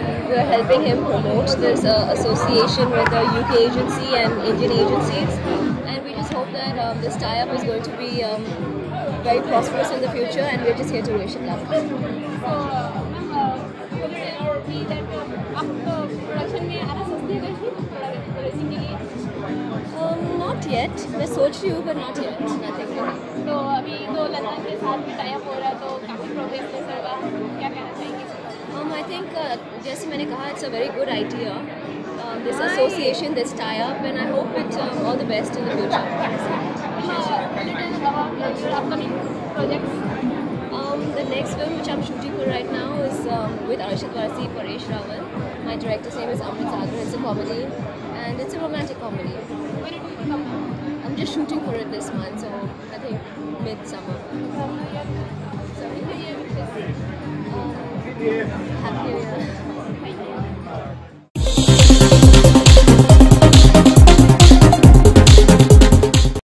we're helping him promote this association with the UK agency and Indian agencies, and we just hope that this tie-up is going to be very prosperous in the future, and we're just here to wish it luck. So, Not yet. मैं सोच रही हूँ, but not yet. Nothing. तो अभी तो London के साथ भी टाई अप हो रहा है, तो काफ़ी प्रोग्रेस होगा, क्या कहना चाहेंगे? I think जैसे मैंने कहा, it's a very good idea. This association, this tie-up, and I hope it all the best in the future. Upcoming projects. The next film which I'm shooting for right now is with Arshad Varsi, Paresh Rawal. My director's name is Amrit Sagar. It's a comedy, and it's a romantic comedy. When it will come out? I'm just shooting for it this month, so I think mid-summer. Sorry? Happy New Year.